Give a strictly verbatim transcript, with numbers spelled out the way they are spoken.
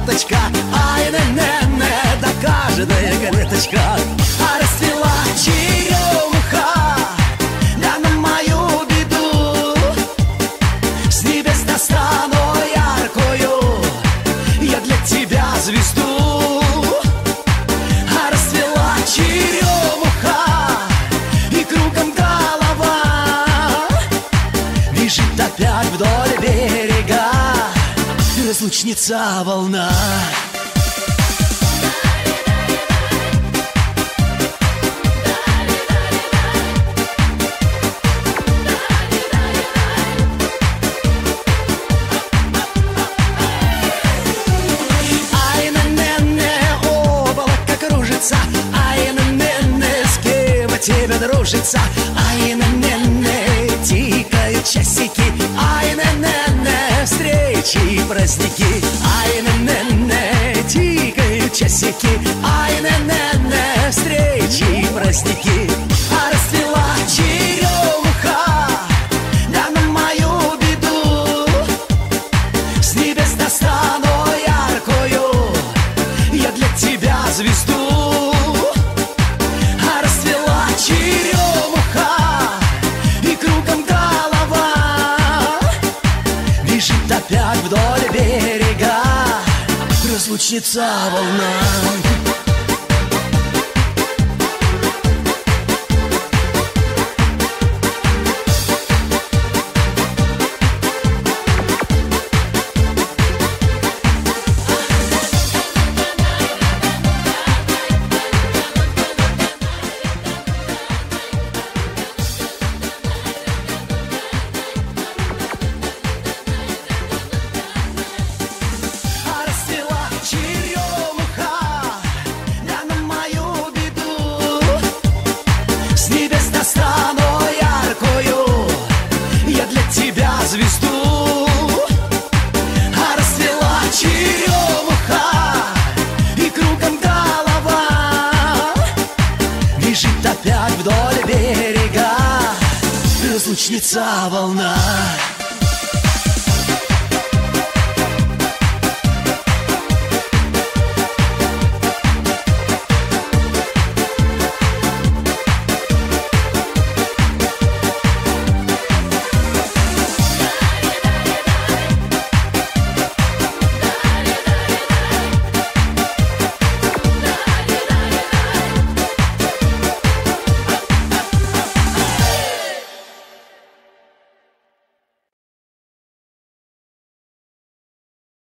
веточка, ай-не-не-не, да каждая галеточка. А расцвела черемуха, да на мою беду, с небес достану яркую я для тебя звезду. А расцвела черемуха, и кругом голова бежит опять вдоль берега разлучница волна. Ай-на-не-не, с кем от тебя дружится? Ай-на-не-не, тикают часики. Ай-на-не-не, встречи и праздники. Ай-на-не-не, тикают часики. Ай-на-не-не, встречи и праздники. А расцвела черемуха, да на мою беду, с небес достану яркую я для тебя звезду. А расцвела черемуха, и кругом голова бежит опять вдоль берега разлучница волна. Достану яркую я для тебя звезду. А расцвела черемуха, и кругом голова бежит опять вдоль берега разлучница волна.